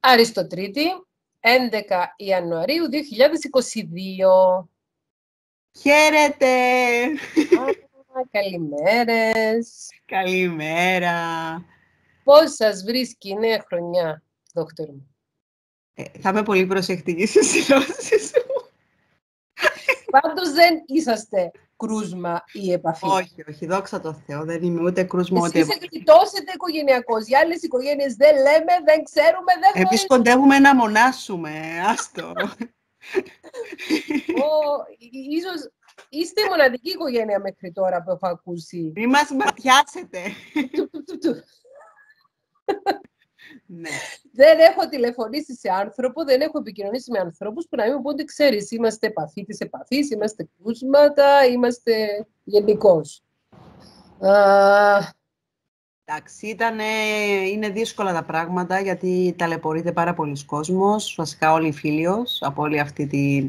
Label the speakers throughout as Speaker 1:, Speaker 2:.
Speaker 1: Αριστοτρίτη, 11 Ιανουαρίου 2022.
Speaker 2: Χαίρετε!
Speaker 1: Καλημέρες.
Speaker 2: Καλημέρα.
Speaker 1: Πώς σας βρίσκει η νέα χρονιά, δόκτωρ μου?
Speaker 2: Θα είμαι πολύ προσεκτική στις δηλώσεις μου.
Speaker 1: Πάντως δεν είσαστε κρούσμα ή επαφή.
Speaker 2: Όχι, δόξα τω Θεώ, δεν είμαι ούτε κρούσμα ούτε
Speaker 1: Εσείς
Speaker 2: επαφή.
Speaker 1: εκδηλώσετε οικογενειακώς. Για άλλες οικογένειες δεν λέμε, δεν ξέρουμε, δεν γνωρίζουμε.
Speaker 2: Εμείς κοντεύουμε να μονάσουμε, άστο.
Speaker 1: Ίσως είστε η μοναδική οικογένεια μέχρι τώρα που έχω ακούσει.
Speaker 2: Μη μας ματιάσετε. Ναι.
Speaker 1: Δεν έχω τηλεφωνήσει σε άνθρωπο, δεν έχω επικοινωνήσει με ανθρώπους που να μην μου πούν ότι ξέρεις, είμαστε επαφή της επαφής, είμαστε κρούσματα, είμαστε γενικώς.
Speaker 2: Εντάξει, είναι δύσκολα τα πράγματα γιατί ταλαιπωρείται πάρα πολλοί κόσμος, βασικά όλοι οι φίλοι από όλη αυτή την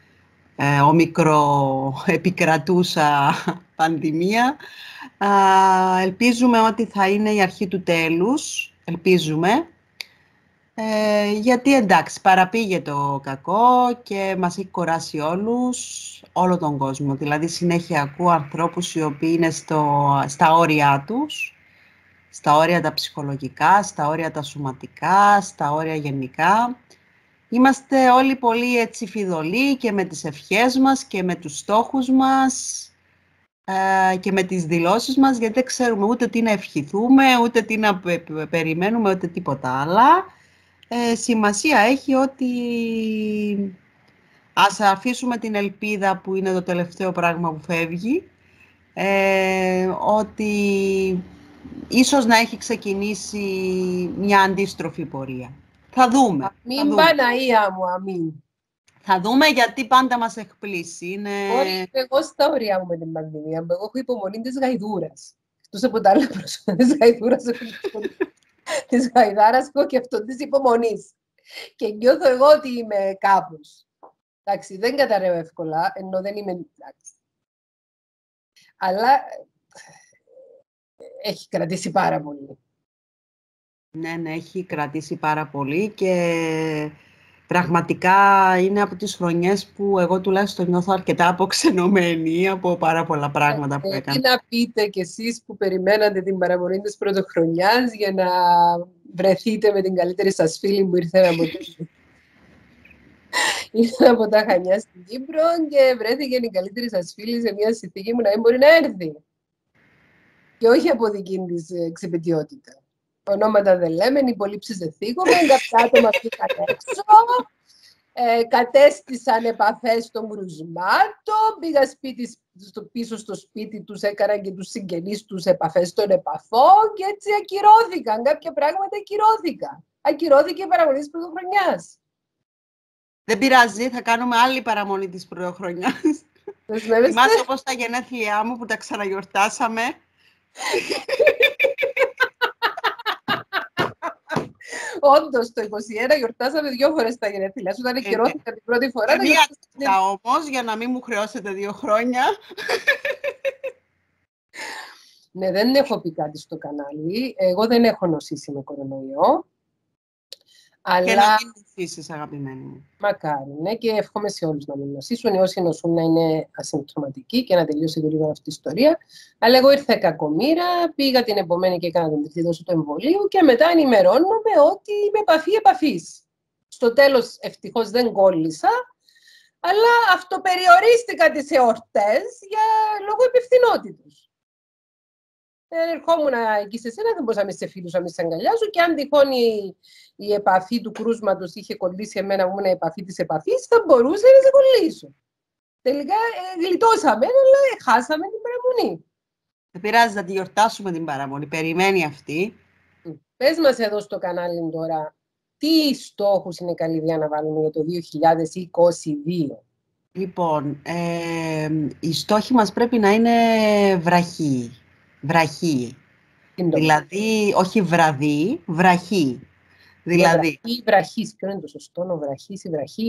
Speaker 2: ομικρό επικρατούσα πανδημία. Ελπίζουμε ότι θα είναι η αρχή του τέλους, ελπίζουμε. Γιατί εντάξει, παραπήγε το κακό και μας έχει κοράσει όλο τον κόσμο. Δηλαδή συνέχεια ακούω ανθρώπους οι οποίοι είναι στα όρια τους, στα όρια τα ψυχολογικά, στα όρια τα σωματικά, στα όρια γενικά. Είμαστε όλοι πολύ έτσι φιδωλοί και με τις ευχές μας και με τους στόχους μας και με τις δηλώσεις μας, γιατί δεν ξέρουμε ούτε τι να ευχηθούμε, ούτε τι να περιμένουμε, ούτε τίποτα άλλα. Σημασία έχει ότι ας αφήσουμε την ελπίδα που είναι το τελευταίο πράγμα που φεύγει, ότι ίσως να έχει ξεκινήσει μια αντίστροφη πορεία. Θα δούμε.
Speaker 1: Αμήν Παναία μου, αμήν.
Speaker 2: Θα δούμε γιατί πάντα μας εκπλήσει.
Speaker 1: Όχι, εγώ στα ωριά μου με την πανδημία, εγώ έχω υπομονή της γαϊδούρας. Εκτός από τα άλλα πρόσωπα της γαϊδούρας, της γαϊδάρας έχω και αυτό της υπομονής. Και νιώθω εγώ ότι είμαι κάπως. Εντάξει, δεν καταραίω εύκολα, ενώ δεν είμαι εντάξει. Αλλά έχει κρατήσει πάρα πολύ.
Speaker 2: Ναι, έχει κρατήσει πάρα πολύ και πραγματικά είναι από τις χρονιές που εγώ τουλάχιστον νιώθω αρκετά αποξενωμένη από πάρα πολλά πράγματα που έκανα.
Speaker 1: Τι να πείτε κι εσείς που περιμένατε την παραμονή της πρωτοχρονιάς για να βρεθείτε με την καλύτερη σας φίλη που ήρθε από τα Χανιά στην Κύπρο και βρέθηκε η καλύτερη σας φίλη σε μια συνθήκη που να μην μπορεί να έρθει. Και όχι από δική της εξυπητιότητα. Ονόματα δεν λέμε, υπολείψεις δεν θίγομαι, κάποια άτομα πήγαν έξω, κατέστησαν επαφές των κρουσμάτων, πήγαν πίσω στο σπίτι τους, έκαναν και τους συγγενείς τους επαφές των επαφών και έτσι ακυρώθηκαν. Κάποια πράγματα ακυρώθηκαν. Ακυρώθηκε η παραμονή της πρωτοχρονιάς.
Speaker 2: Δεν πειράζει, θα κάνουμε άλλη παραμονή της πρωτοχρονιάς. Θυμάσαι όπως τα γενέθλιά μου που τα ξαναγιορτάσαμε.
Speaker 1: Όντως, το 21 γιορτάσαμε 2 φορές τα γενέθλιά σου. Όταν ακυρώθηκα την πρώτη φορά.
Speaker 2: Μία όμως, για να μην μου χρεώσετε 2 χρόνια.
Speaker 1: Ναι, δεν έχω πει κάτι στο κανάλι. Εγώ δεν έχω νοσήσει με κορονοϊό. Αλλά...
Speaker 2: Και να μην νοσήσεις, αγαπημένη μου.
Speaker 1: Μακάρι, ναι, και εύχομαι σε όλους να μην νοσήσουν. Όσοι νοσούν να είναι ασυμπτωματικοί και να τελειώσει λίγο αυτή η ιστορία. Αλλά εγώ ήρθα κακομοίρα, πήγα την επομένη και έκανα την τρίτη δόση του εμβολίου και μετά ενημερώνομαι ότι είμαι επαφής. Στο τέλος, ευτυχώς δεν κόλλησα, αλλά αυτοπεριορίστηκα τις εορτές λόγω υπευθυνότητας. Ερχόμουν εκεί σε σένα, δεν μπορούσα να είμαι σε φίλους, να μην σε αγκαλιάζω και αν τυχόν η επαφή του κρούσματος είχε κολλήσει εμένα, ήμουν επαφή της επαφής, θα μπορούσε να σε κολλήσω. Τελικά γλιτώσαμε, αλλά χάσαμε την παραμονή.
Speaker 2: Δεν πειράζει να τη γιορτάσουμε την παραμονή, περιμένει αυτή.
Speaker 1: Πες μας εδώ στο κανάλι τώρα, τι στόχους είναι καλή ιδέα να βάλουμε για το 2022.
Speaker 2: Λοιπόν, οι στόχοι μας πρέπει να είναι βραχοί. Δηλαδή, όχι βραδύ, βραχή. Δηλαδή...
Speaker 1: Βραχής, ποιο είναι το σωστό, ο βραχής ή βραχή.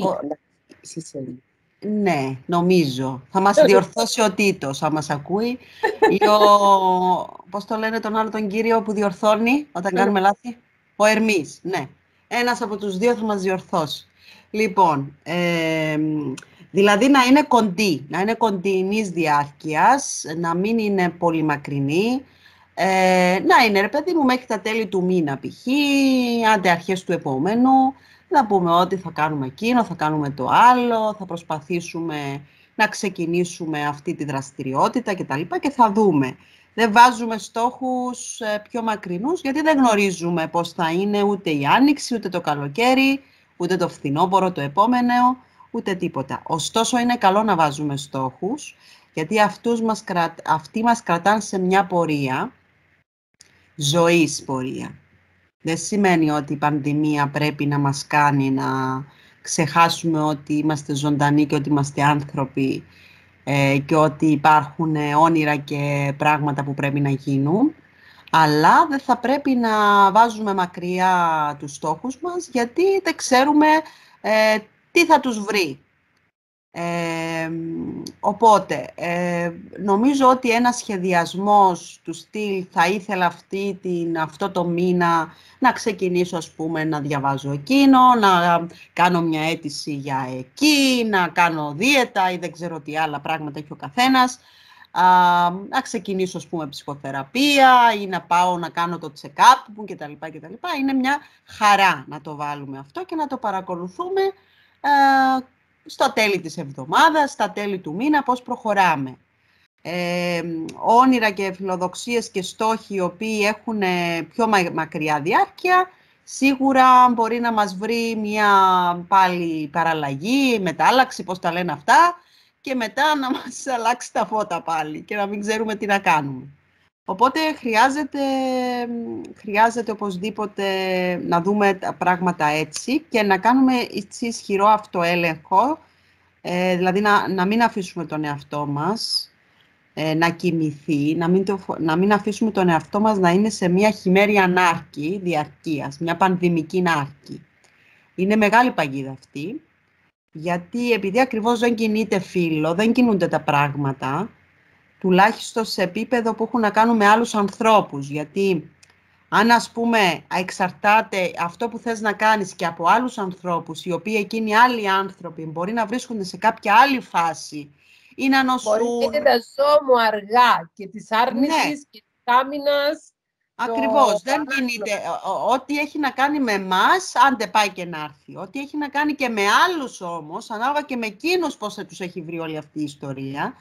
Speaker 2: Ναι, νομίζω. Θα μας διορθώσει ο Τίτος, αν μας ακούει. Ή πώς το λένε τον άλλο τον κύριο που διορθώνει όταν κάνουμε λάθη. Ο Ερμής, ναι. Ένας από τους δύο θα μας διορθώσει. Λοιπόν, δηλαδή να είναι κοντινής διάρκειας, να μην είναι πολύ μακρινή, να είναι, ρε παιδί μου, μέχρι τα τέλη του μήνα π.χ., άντε αρχές του επόμενου, να πούμε ότι θα κάνουμε εκείνο, θα κάνουμε το άλλο, θα προσπαθήσουμε να ξεκινήσουμε αυτή τη δραστηριότητα κτλ. Και θα δούμε. Δεν βάζουμε στόχους πιο μακρινούς, γιατί δεν γνωρίζουμε πώς θα είναι ούτε η άνοιξη, ούτε το καλοκαίρι, ούτε το φθινόπωρο το επόμενο, ούτε τίποτα. Ωστόσο, είναι καλό να βάζουμε στόχους, γιατί αυτοί μας κρατάνε σε μια πορεία, ζωής πορεία. Δεν σημαίνει ότι η πανδημία πρέπει να μας κάνει να ξεχάσουμε ότι είμαστε ζωντανοί και ότι είμαστε άνθρωποι και ότι υπάρχουν όνειρα και πράγματα που πρέπει να γίνουν. Αλλά δεν θα πρέπει να βάζουμε μακριά τους στόχους μας, γιατί δεν ξέρουμε τι θα τους βρει. Οπότε, νομίζω ότι ένας σχεδιασμός του στυλ θα ήθελα αυτό το μήνα να ξεκινήσω, ας πούμε, να διαβάζω εκείνο, να κάνω μια αίτηση για εκεί, να κάνω δίαιτα ή δεν ξέρω τι άλλα πράγματα έχει ο καθένας, να ξεκινήσω, ας πούμε, ψυχοθεραπεία ή να πάω να κάνω το check-up μου κτλ. Είναι μια χαρά να το βάλουμε αυτό και να το παρακολουθούμε στα τέλη της εβδομάδας, στα τέλη του μήνα, πώς προχωράμε. Όνειρα και φιλοδοξίες και στόχοι οι οποίοι έχουν πιο μακριά διάρκεια, σίγουρα μπορεί να μας βρει μια πάλι παραλλαγή, μετάλλαξη, πώς τα λένε αυτά, και μετά να μας αλλάξει τα φώτα πάλι και να μην ξέρουμε τι να κάνουμε. Οπότε χρειάζεται οπωσδήποτε να δούμε τα πράγματα έτσι και να κάνουμε ισχυρό αυτοέλεγχο, δηλαδή να μην αφήσουμε τον εαυτό μας να κοιμηθεί, να μην αφήσουμε τον εαυτό μας να είναι σε μια χειμέρια νάρκη διαρκείας, μια πανδημική νάρκη. Είναι μεγάλη παγίδα αυτή, γιατί επειδή ακριβώς δεν κινείται φύλλο, δεν κινούνται τα πράγματα, τουλάχιστον σε επίπεδο που έχουν να κάνουν με άλλους ανθρώπους. Γιατί αν, ας πούμε, εξαρτάται αυτό που θες να κάνεις και από άλλους ανθρώπους, οι οποίοι εκείνοι οι άλλοι άνθρωποι μπορεί να βρίσκονται σε κάποια άλλη φάση ή να νοσούν.
Speaker 1: Μπορεί να είναι τα ζώμου αργά και της άρνησης, ναι, και της άμυνας.
Speaker 2: Ακριβώς, δεν κινείται. Ό,τι έχει να κάνει με εμάς, άντε πάει και να έρθει. Ό,τι έχει να κάνει και με άλλους όμως, ανάλογα και με εκείνους πώς τους έχει βρει όλη αυτή η ιστορία,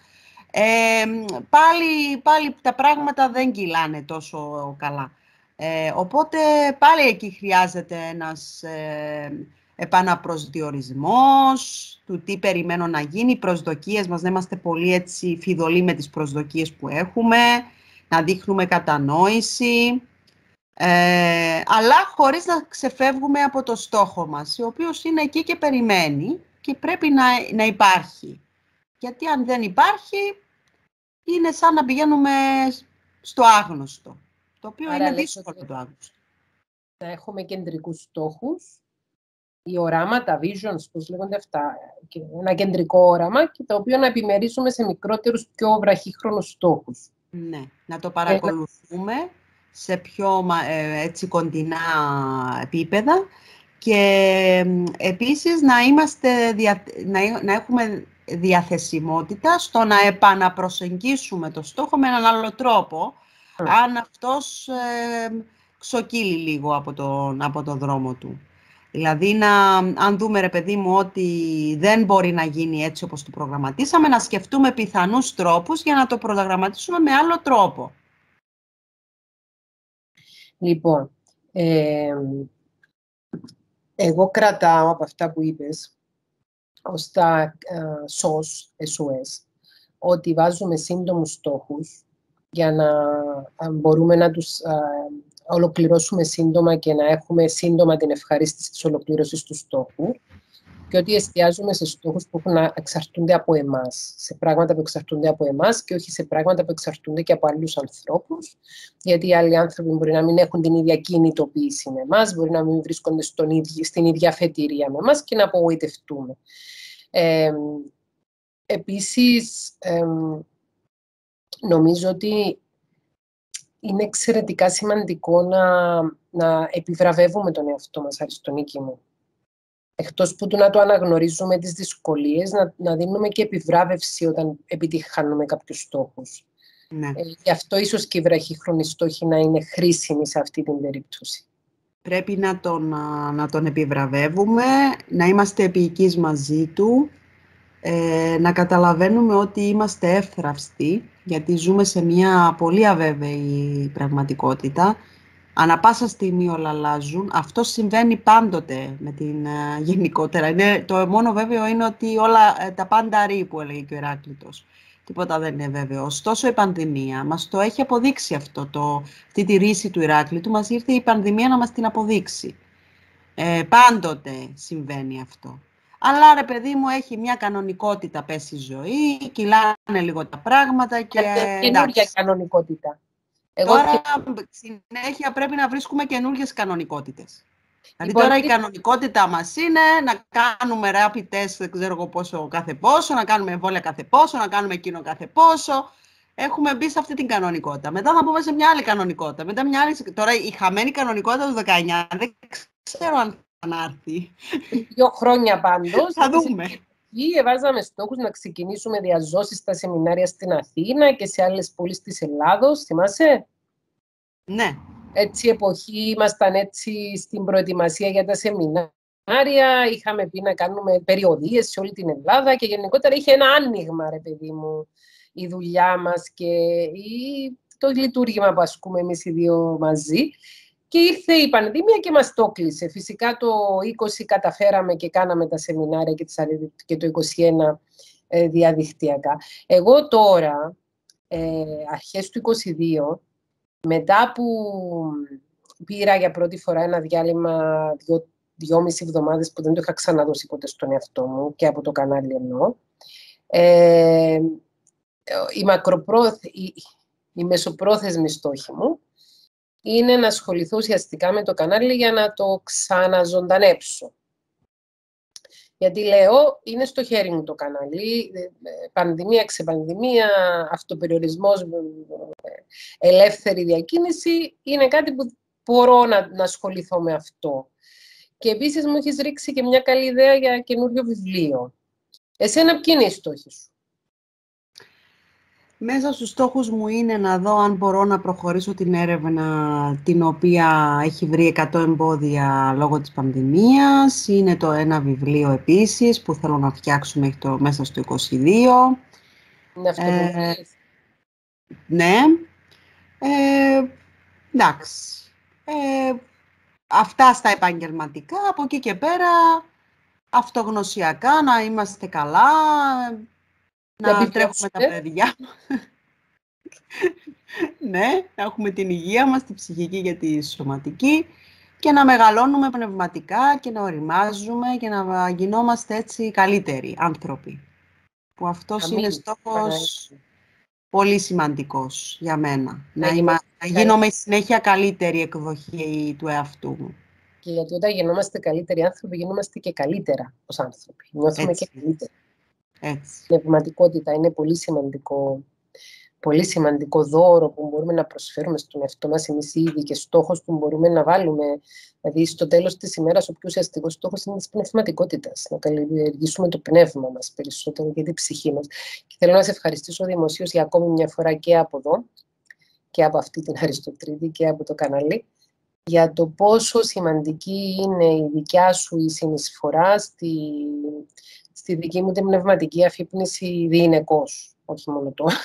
Speaker 2: πάλι τα πράγματα δεν κυλάνε τόσο καλά. Οπότε πάλι εκεί χρειάζεται ένας επαναπροσδιορισμός του τι περιμένω να γίνει, οι προσδοκίες μας, να είμαστε πολύ έτσι φιδωλοί με τις προσδοκίες που έχουμε, να δείχνουμε κατανόηση, αλλά χωρίς να ξεφεύγουμε από το στόχο μας, ο οποίος είναι εκεί και περιμένει και πρέπει να υπάρχει. Γιατί αν δεν υπάρχει, είναι σαν να πηγαίνουμε στο άγνωστο, το οποίο άρα είναι δύσκολο το άγνωστο.
Speaker 1: Να έχουμε κεντρικούς στόχους, οι οράματα, visions, πώς λέγονται αυτά, ένα κεντρικό όραμα και το οποίο να επιμερίσουμε σε μικρότερους, πιο βραχύχρονους στόχους.
Speaker 2: Ναι, να το παρακολουθούμε σε πιο έτσι κοντινά επίπεδα και επίσης να έχουμε διαθεσιμότητα στο να επαναπροσεγγίσουμε το στόχο με έναν άλλο τρόπο, αν αυτός ξοκύλει λίγο από τον δρόμο του. Δηλαδή, αν δούμε, ρε παιδί μου, ότι δεν μπορεί να γίνει έτσι όπως το προγραμματίσαμε, να σκεφτούμε πιθανούς τρόπους για να το προγραμματίσουμε με άλλο τρόπο.
Speaker 1: Λοιπόν, εγώ κρατάω από αυτά που είπες, ως τα SOS, ότι βάζουμε σύντομους στόχους για να μπορούμε να τους ολοκληρώσουμε σύντομα και να έχουμε σύντομα την ευχαρίστηση της ολοκλήρωσης του στόχου και ότι εστιάζουμε σε στόχους που εξαρτούνται από εμάς, σε πράγματα που εξαρτούνται από εμάς και όχι σε πράγματα που εξαρτούνται και από άλλους ανθρώπους, γιατί οι άλλοι άνθρωποι μπορεί να μην έχουν την ίδια κινητοποίηση με εμάς, μπορεί να μην βρίσκονται στην ίδια αφετηρία με εμάς και να απογοητευτούμε. Επίσης, νομίζω ότι είναι εξαιρετικά σημαντικό να επιβραβεύουμε τον εαυτό μας, Αριστονίκη μου. Εκτός που να το αναγνωρίζουμε τις δυσκολίες, να δίνουμε και επιβράβευση όταν επιτυχάνουμε κάποιους στόχους.
Speaker 2: Ναι.
Speaker 1: Γι' αυτό ίσως και οι βραχύχρονοι στόχοι να είναι χρήσιμοι σε αυτή την περίπτωση.
Speaker 2: Πρέπει να τον επιβραβεύουμε, να είμαστε επίοικείς μαζί του, να καταλαβαίνουμε ότι είμαστε εύθραυστοι, γιατί ζούμε σε μια πολύ αβέβαιη πραγματικότητα. Ανά πάσα στιγμή όλα αλλάζουν. Αυτό συμβαίνει πάντοτε με την γενικότερα. Το μόνο βέβαιο είναι ότι τα πάντα ρί, που έλεγε και ο Ηράκλειτος. Τίποτα δεν είναι βέβαιο. Ωστόσο, η πανδημία μας το έχει αποδείξει αυτό. Αυτή τη ρίση του Ηράκλειτου μας ήρθε η πανδημία να μας την αποδείξει. Πάντοτε συμβαίνει αυτό. Αλλά ρε παιδί μου, έχει μια κανονικότητα, πέσει η ζωή, κυλάνε λίγο τα πράγματα και
Speaker 1: καινούργια κανονικότητα.
Speaker 2: Τώρα συνέχεια πρέπει να βρίσκουμε καινούργιες κανονικότητες. Δηλαδή τώρα η κανονικότητα μας είναι να κάνουμε rapid test δεν ξέρω εγώ πόσο κάθε πόσο, να κάνουμε εμβόλια κάθε πόσο, να κάνουμε εκείνο κάθε πόσο. Έχουμε μπει σε αυτή την κανονικότητα. Μετά θα πούμε σε μια άλλη κανονικότητα. Μετά μια άλλη... Τώρα η χαμένη κανονικότητα του 19 δεν ξέρω αν θα έρθει.
Speaker 1: 2 χρόνια πάντως.
Speaker 2: Θα δούμε.
Speaker 1: Εβάζαμε στόχους να ξεκινήσουμε διαζώσεις στα σεμινάρια στην Αθήνα και σε άλλες πόλεις της Ελλάδος. Θυμάσαι?
Speaker 2: Ναι.
Speaker 1: Έτσι εποχή ήμασταν έτσι στην προετοιμασία για τα σεμινάρια. Είχαμε πει να κάνουμε περιοδίες σε όλη την Ελλάδα και γενικότερα είχε ένα άνοιγμα, ρε παιδί μου, η δουλειά μας και το λειτουργήμα που ασκούμε εμείς οι δύο μαζί. Και ήρθε η πανδημία και μας το κλείσε. Φυσικά το 20 καταφέραμε και κάναμε τα σεμινάρια και το 21 διαδικτυακά. Εγώ τώρα, αρχές του 22, μετά που πήρα για πρώτη φορά ένα διάλειμμα 2,5 εβδομάδες που δεν το είχα ξαναδώσει ποτέ στον εαυτό μου και από το κανάλι εννοώ, η μεσοπρόθεσμη στόχη μου είναι να ασχοληθώ ουσιαστικά με το κανάλι για να το ξαναζωντανέψω. Γιατί λέω, είναι στο χέρι μου το κανάλι, πανδημία, ξεπανδημία, αυτοπεριορισμός, ελεύθερη διακίνηση, είναι κάτι που μπορώ να ασχοληθώ με αυτό. Και επίσης μου έχεις ρίξει και μια καλή ιδέα για καινούριο βιβλίο. Εσένα ποιοι είναι οι στόχοι σου?
Speaker 2: Μέσα στους στόχους μου είναι να δω αν μπορώ να προχωρήσω την έρευνα την οποία έχει βρει 100 εμπόδια λόγω της πανδημίας. Είναι ένα βιβλίο επίσης που θέλω να φτιάξω μέσα στο 22.
Speaker 1: Είναι αυτό που
Speaker 2: ναι. Εντάξει. Αυτά στα επαγγελματικά. Από εκεί και πέρα αυτογνωσιακά να είμαστε καλά. Να τρέχουμε τα παιδιά. Ναι, να έχουμε την υγεία μας, τη ψυχική και τη σωματική και να μεγαλώνουμε πνευματικά και να οριμάζουμε και να γινόμαστε έτσι καλύτεροι άνθρωποι. Που αυτός είναι στόχος πολύ σημαντικός για μένα. Να γίνομαι συνέχεια καλύτερη εκδοχή του εαυτού μου.
Speaker 1: Και γιατί όταν γινόμαστε καλύτεροι άνθρωποι, γινόμαστε και καλύτερα ως άνθρωποι. Νιώθουμε και καλύτερα.
Speaker 2: Έτσι.
Speaker 1: Πνευματικότητα είναι πολύ σημαντικό δώρο που μπορούμε να προσφέρουμε στον εαυτό μας εμείς ήδη και στόχος που μπορούμε να βάλουμε. Δηλαδή, στο τέλος της ημέρας, ο πιο ουσιαστικός στόχος είναι της πνευματικότητας. Να καλλιεργήσουμε το πνεύμα μας περισσότερο και την ψυχή μας. Και θέλω να σε ευχαριστήσω δημοσίως για ακόμη μια φορά και από εδώ, και από αυτή την Αριστοτρίτη και από το κανάλι, για το πόσο σημαντική είναι η δικιά σου η συνεισφορά στη δική μου την πνευματική αφύπνιση διηνεκώς, όχι μόνο τώρα.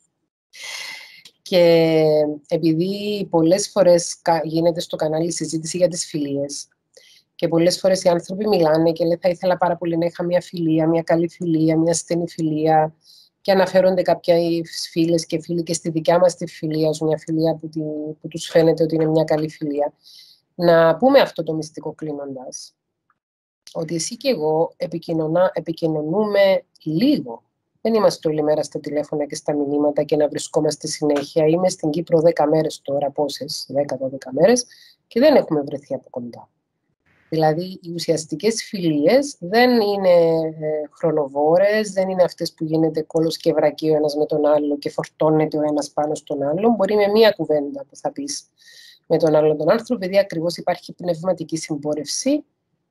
Speaker 1: Και επειδή πολλές φορές γίνεται στο κανάλι συζήτηση για τις φιλίες και πολλές φορές οι άνθρωποι μιλάνε και λένε θα ήθελα πάρα πολύ να είχα μια φιλία, μια καλή φιλία, μια στενή φιλία και αναφέρονται κάποιες φίλες και φίλοι και στη δικιά μας τη φιλία ως μια φιλία που τους φαίνεται ότι είναι μια καλή φιλία. Να πούμε αυτό το μυστικό κλείνοντας, ότι εσύ και εγώ επικοινωνούμε λίγο. Δεν είμαστε όλη μέρα στα τηλέφωνα και στα μηνύματα και να βρισκόμαστε συνέχεια. Είμαι στην Κύπρο 10 μέρες τώρα, πόσες, 10-12 μέρες, και δεν έχουμε βρεθεί από κοντά. Δηλαδή, οι ουσιαστικές φιλίες δεν είναι χρονοβόρες, δεν είναι αυτές που γίνεται κόλος και βρακί ο ένας με τον άλλο και φορτώνεται ο ένας πάνω στον άλλον. Μπορεί με μία κουβέντα που θα πεις με τον άλλον τον άνθρωπο, επειδή ακριβώς υπάρχει πνευματική συμπόρευση,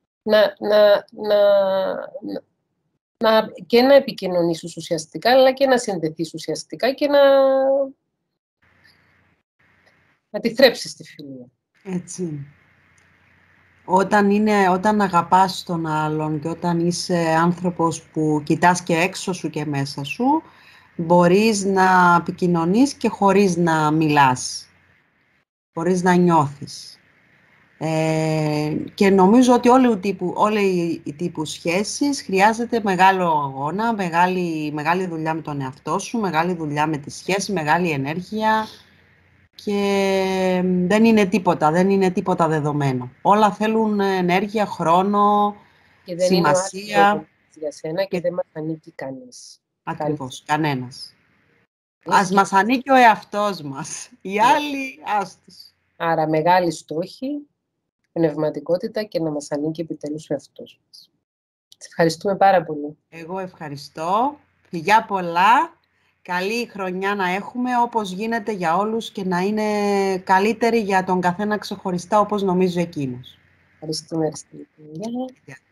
Speaker 1: και να επικοινωνήσεις ουσιαστικά, αλλά και να συνδεθείς ουσιαστικά και να τη θρέψεις τη φιλία.
Speaker 2: Έτσι. Όταν αγαπάς τον άλλον και όταν είσαι άνθρωπος που κοιτάς και έξω σου και μέσα σου, μπορείς να επικοινωνείς και χωρίς να μιλάς, χωρίς να νιώθεις. Και νομίζω ότι όλοι οι τύπου σχέσεις χρειάζεται μεγάλο αγώνα, μεγάλη δουλειά με τον εαυτό σου, μεγάλη δουλειά με τη σχέση, μεγάλη ενέργεια. Και δεν είναι τίποτα δεδομένο. Όλα θέλουν ενέργεια, χρόνο,
Speaker 1: και δεν
Speaker 2: σημασία.
Speaker 1: Είναι για σένα και δεν μας ανήκει κανείς.
Speaker 2: Ακριβώς, κανένας. Ας μας ανήκει ο εαυτός μας. Οι άλλοι, άστος.
Speaker 1: Άρα μεγάλη στόχη, πνευματικότητα και να μας ανήκει επιτέλους ο εαυτός μας. Σε ευχαριστούμε πάρα πολύ.
Speaker 2: Εγώ ευχαριστώ. Φιλιά πολλά. Καλή χρονιά να έχουμε, όπως γίνεται για όλους και να είναι καλύτερη για τον καθένα ξεχωριστά, όπως νομίζω εκείνος.
Speaker 1: Ευχαριστούμε.